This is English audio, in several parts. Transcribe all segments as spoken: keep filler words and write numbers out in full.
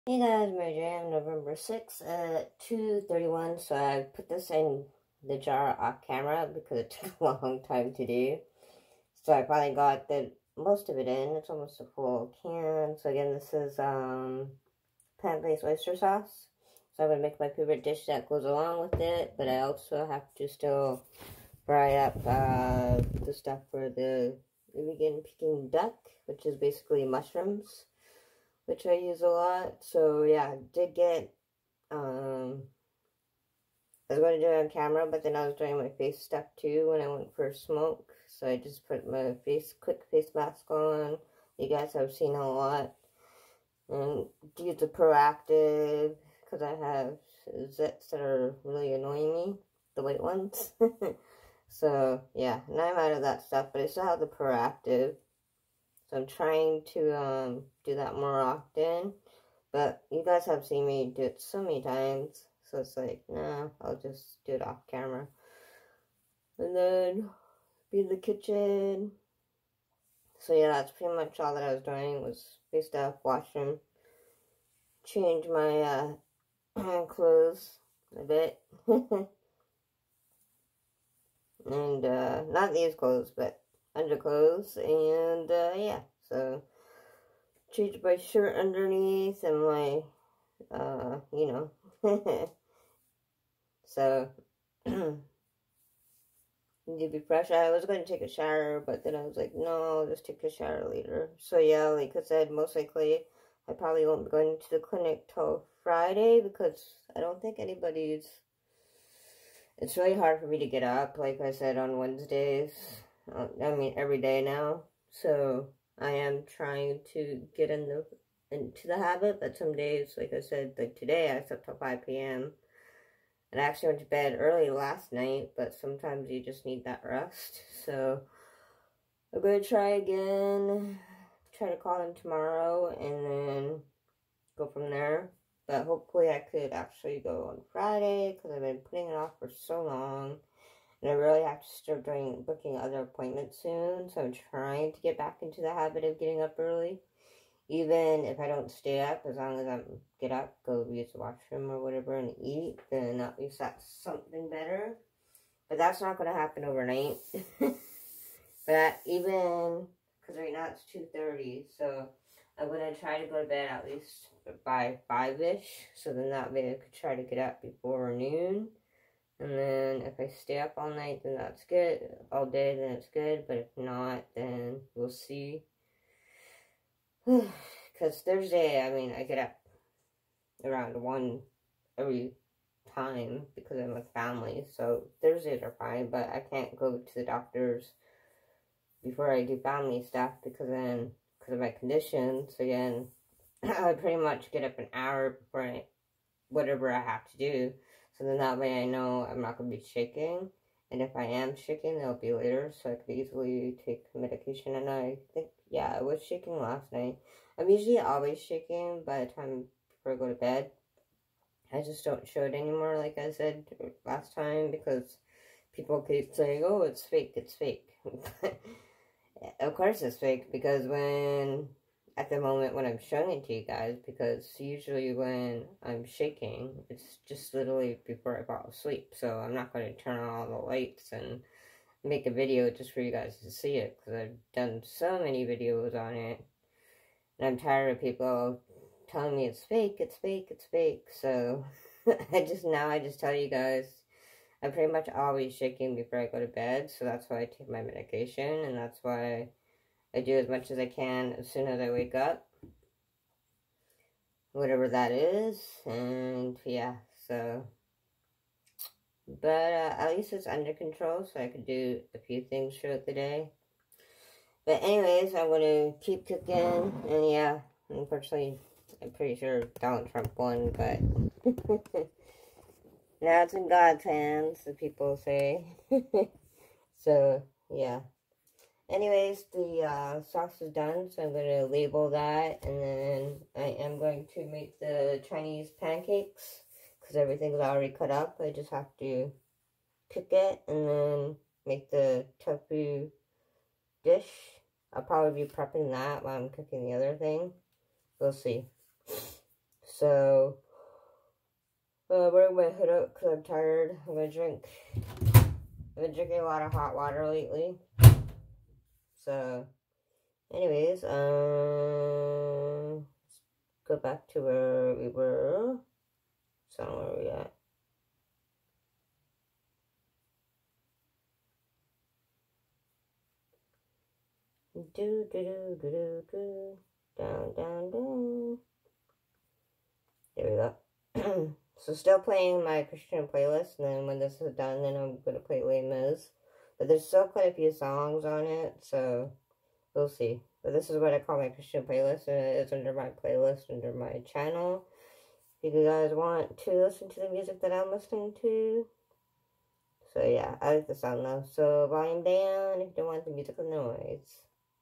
Hey guys, Mary Jam, November sixth at two thirty-one. So I put this in the jar off camera because it took a long time to do. So I finally got the most of it in. It's almost a full can. So again, this is um plant-based oyster sauce. So I'm going to make my favorite dish that goes along with it. But I also have to still fry up uh, the stuff for the vegan Peking duck, which is basically mushrooms, which I use a lot. So yeah, I did get, um, I was going to do it on camera, but then I was doing my face stuff too when I went for a smoke. So I just put my face, quick face mask on. You guys have seen a lot. And use the Proactive, because I have zits that are really annoying me, the white ones. So yeah, now I'm out of that stuff, but I still have the Proactive. So I'm trying to um, do that more often. But you guys have seen me do it so many times. So it's like, nah, I'll just do it off camera. And then be in the kitchen. So yeah, that's pretty much all that I was doing was face stuff, washroom, change my uh, clothes a bit. And uh, not these clothes, but underclothes. And uh, yeah, so change my shirt underneath and my, uh, you know. So, need to be fresh. I was going to take a shower, but then I was like, no, I'll just take a shower later. So yeah, like I said, most likely I probably won't be going to the clinic till Friday because I don't think anybody's, it's really hard for me to get up, like I said, on Wednesdays. Uh, I mean, every day now. So I am trying to get in the, into the habit, but some days, like I said, like today I slept till five P M And I actually went to bed early last night, but sometimes you just need that rest. So I'm going to try again, try to call in tomorrow, and then go from there. But hopefully I could actually go on Friday, because I've been putting it off for so long. And I really have to start doing booking other appointments soon, so I'm trying to get back into the habit of getting up early. Even if I don't stay up, as long as I get up, go use the washroom or whatever and eat, then at least that's something better. But that's not going to happen overnight. But even, because right now it's two thirty, so I'm going to try to go to bed at least by five-ish, so then that way I could try to get up before noon. And then if I stay up all night, then that's good. All day, then it's good. But if not, then we'll see. Because Thursday, I mean, I get up around one every time because I'm with family. So Thursdays are fine, but I can't go to the doctors before I do family stuff because then, because of my conditions, again, I pretty much get up an hour before I, whatever I have to do. So then that way I know I'm not going to be shaking. And if I am shaking, it'll be later, so I could easily take medication. And I think, yeah, I was shaking last night. I'm usually always shaking by the time before I go to bed. I just don't show it anymore, like I said last time, because people keep saying, oh, it's fake, it's fake. Of course it's fake, because when, at the moment when I'm showing it to you guys, because usually when I'm shaking, it's just literally before I fall asleep, so I'm not going to turn on all the lights and make a video just for you guys to see it, because I've done so many videos on it, and I'm tired of people telling me it's fake, it's fake, it's fake, so I just, now I just tell you guys, I'm pretty much always shaking before I go to bed, so that's why I take my medication, and that's why I do as much as I can as soon as I wake up, whatever that is, and yeah, so, but uh, at least it's under control, so I could do a few things throughout the day. But anyways, I'm going to keep cooking, and yeah, unfortunately, I'm pretty sure Donald Trump won, but now it's in God's hands, the people say. So, yeah. Anyways, the uh, sauce is done, so I'm going to label that, and then I am going to make the Chinese pancakes, because everything's already cut up. I just have to cook it, and then make the tofu dish. I'll probably be prepping that while I'm cooking the other thing. We'll see. So, uh, I'm wearing my hood up because I'm tired. I'm gonna drink, I've been drinking a lot of hot water lately. So, anyways, um, let's go back to where we were. So, where are we at? Do, do, do, do, do, do. Down, down, down. There we go. So still playing my Christian playlist, and then when this is done, then I'm going to play Les Mis. But there's still quite a few songs on it, so we'll see. But this is what I call my Christian playlist, and it is under my playlist, under my channel. If you guys want to listen to the music that I'm listening to. So yeah, I like the sound though. So volume down if you don't want the musical noise.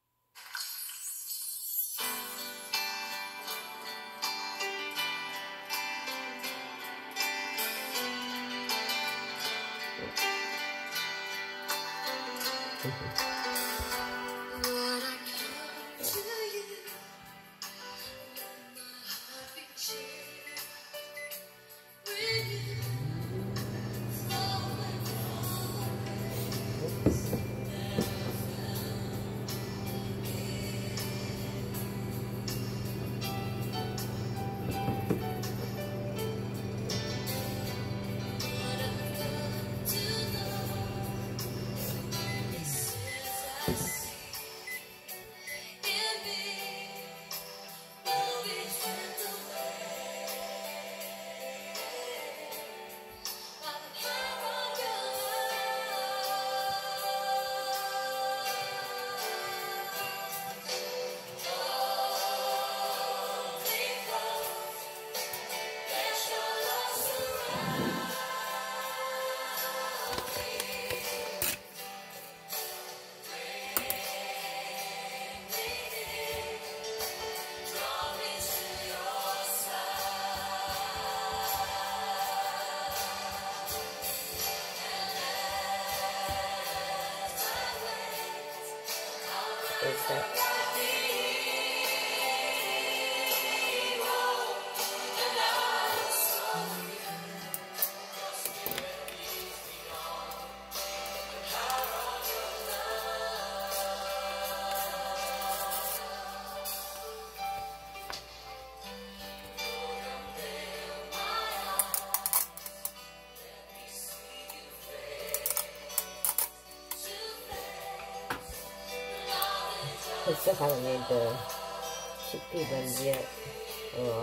I still haven't made the chickpea buns yet. Oh well.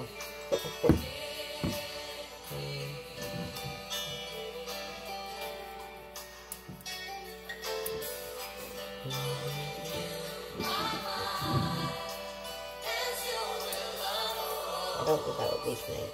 I don't think that would be snake.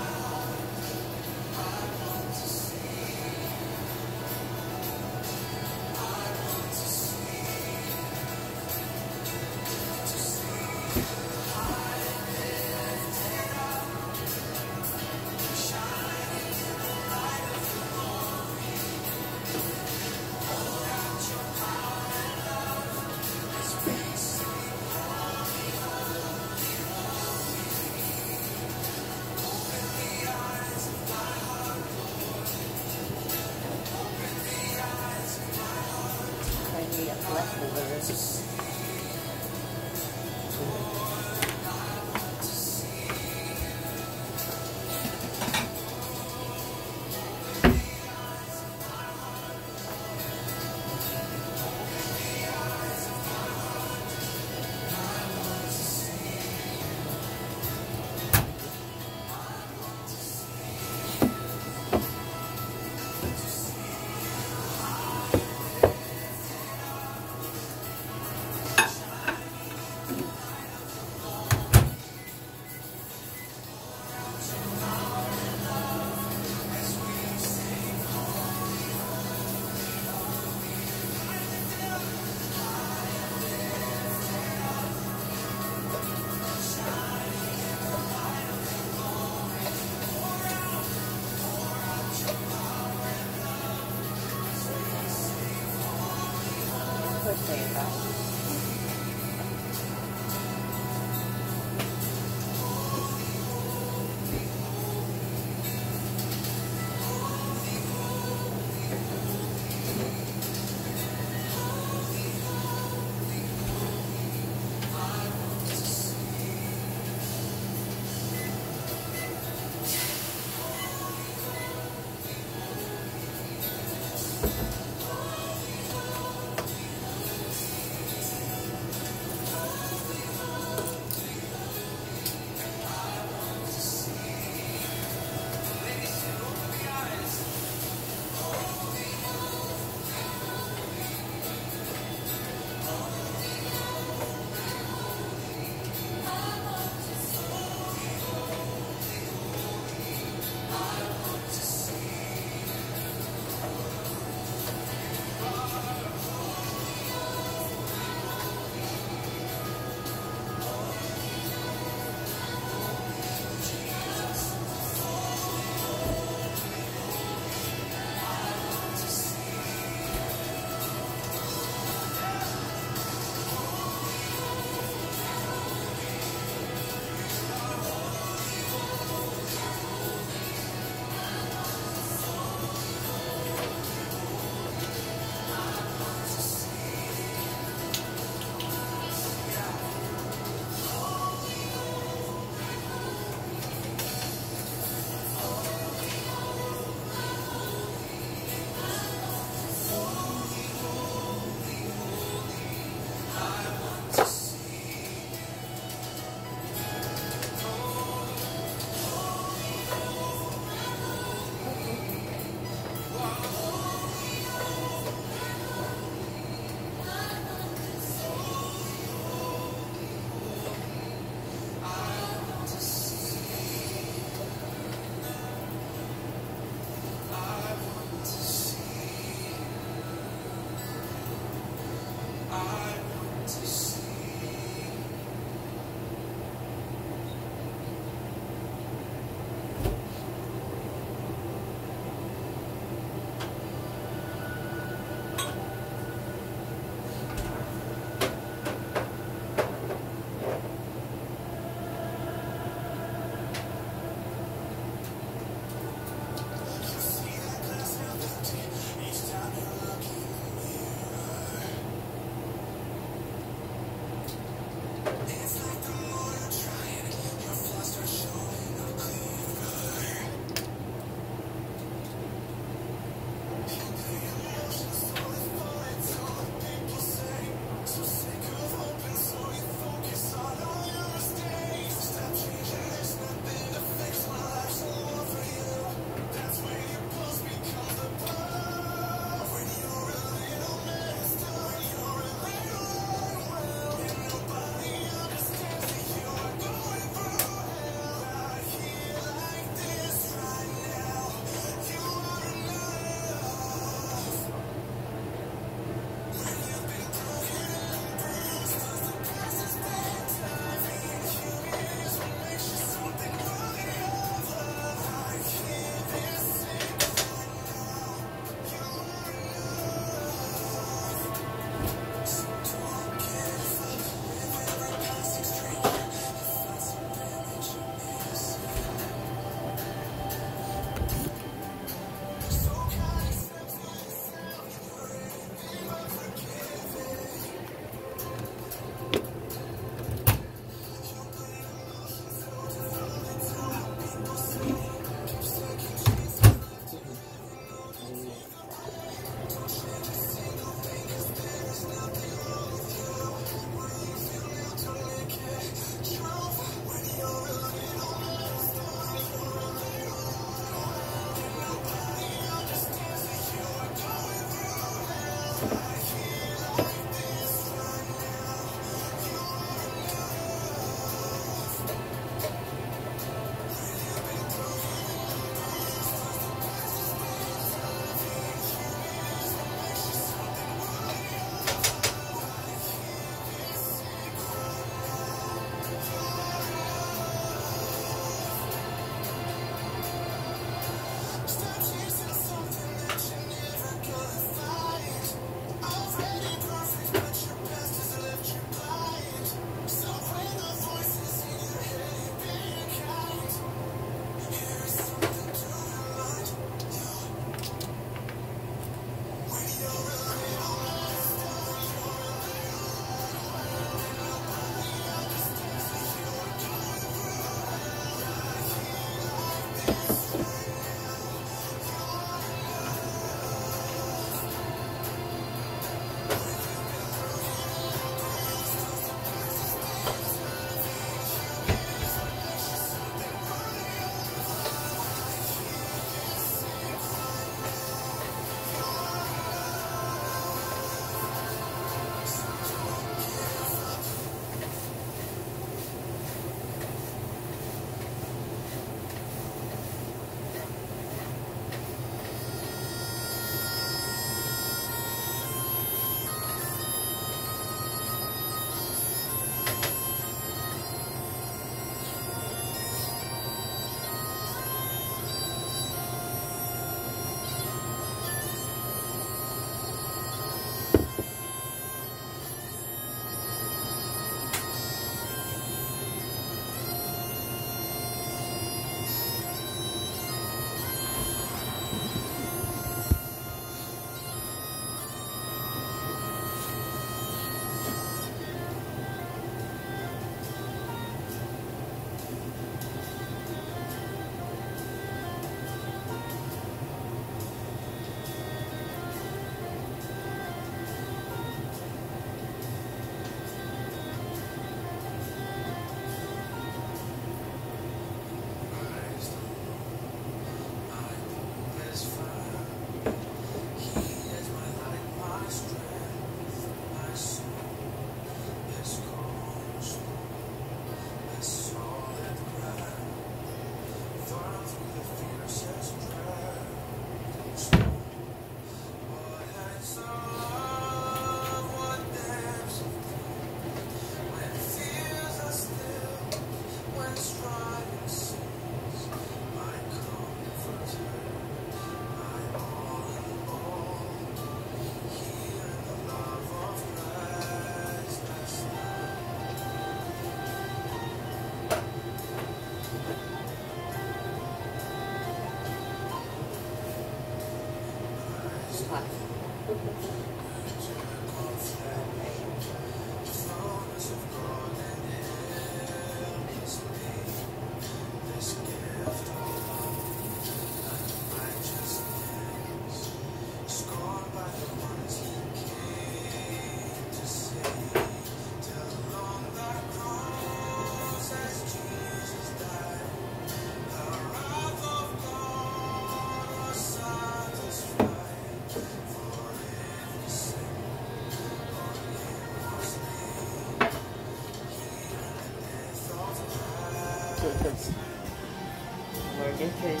More dishes.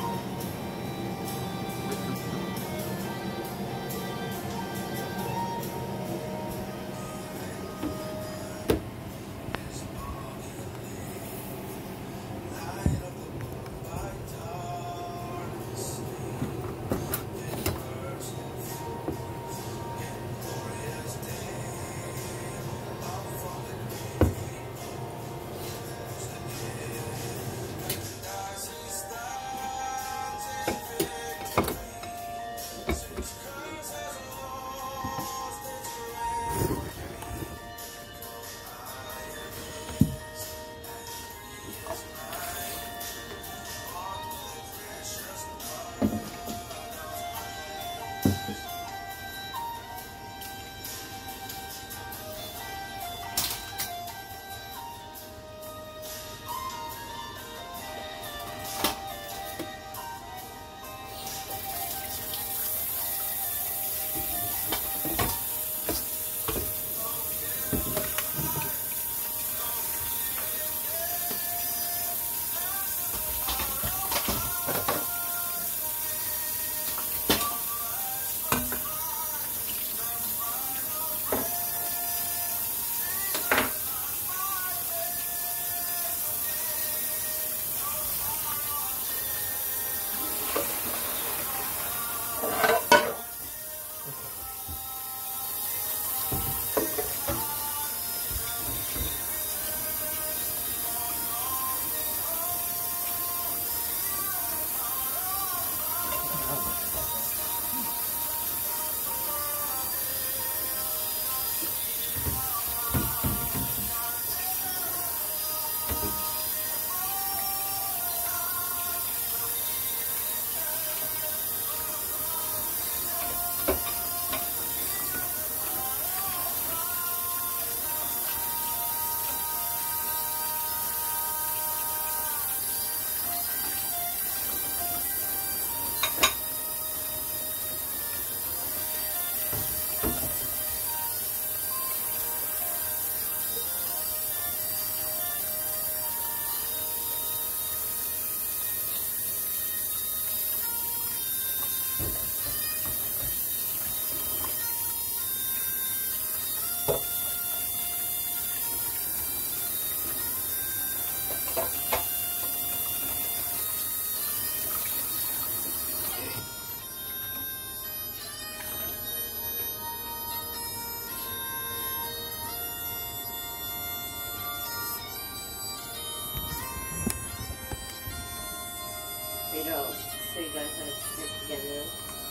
You know, so you guys how to stick together.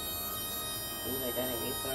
Things like that before.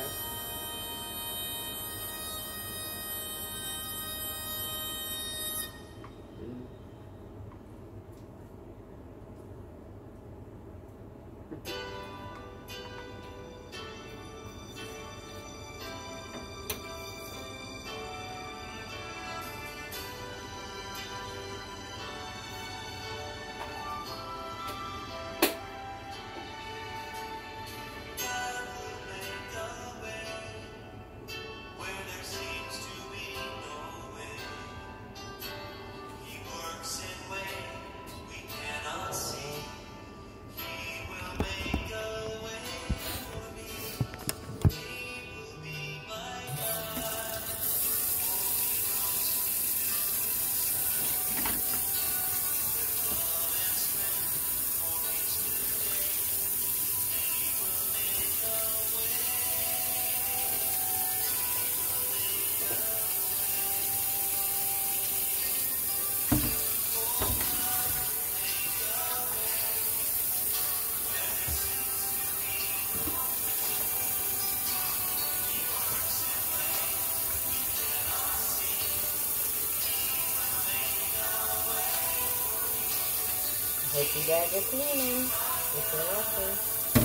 Hope you guys are cleaning. If you're watching.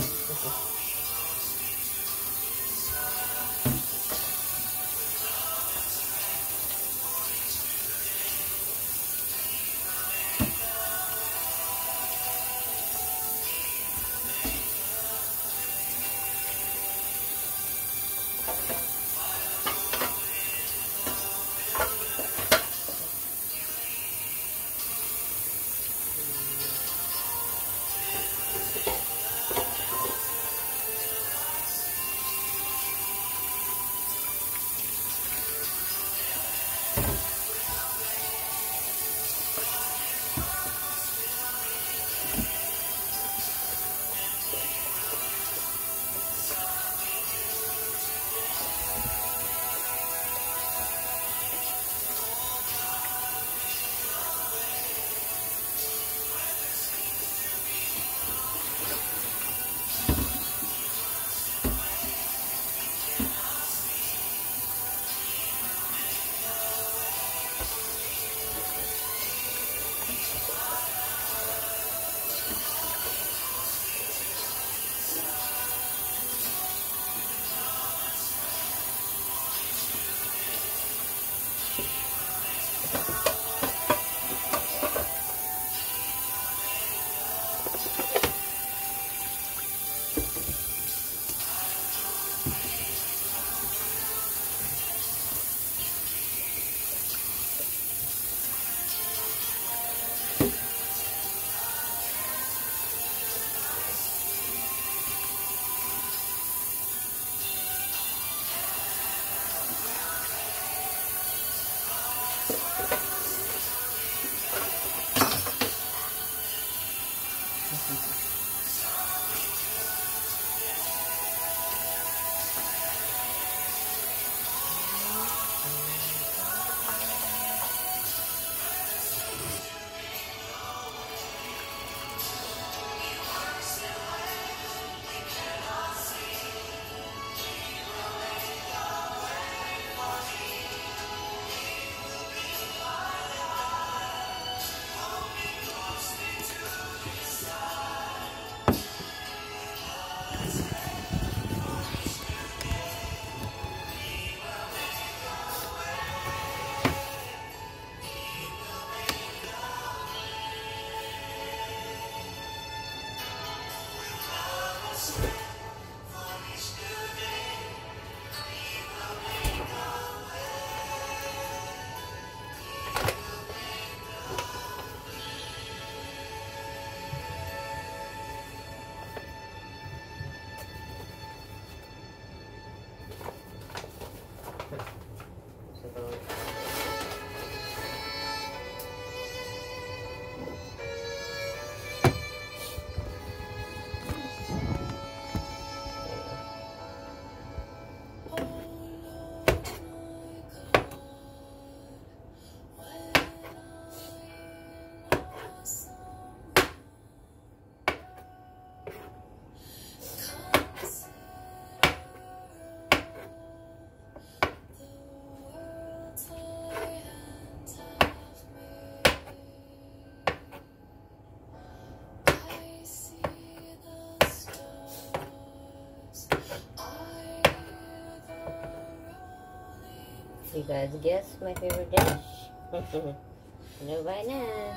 You guys guess my favorite dish? You know by now.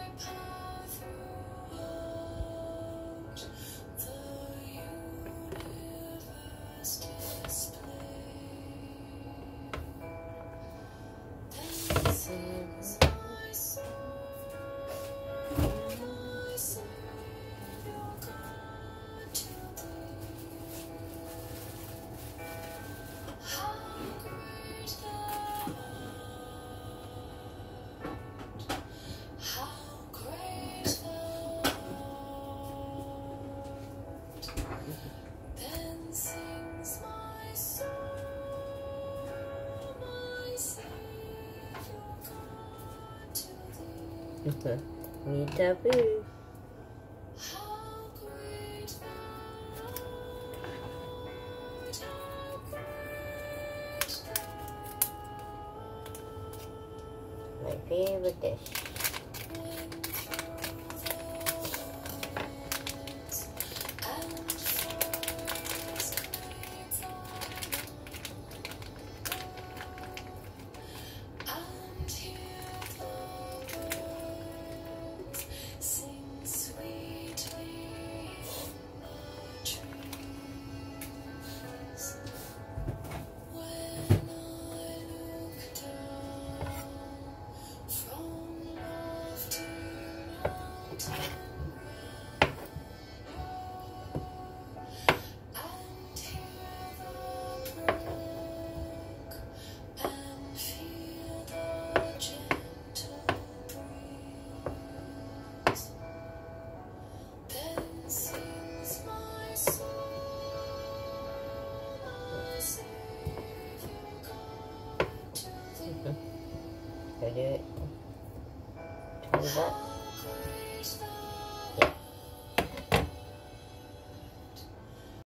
Me taboo. My favorite dish. I do it. Turn it up.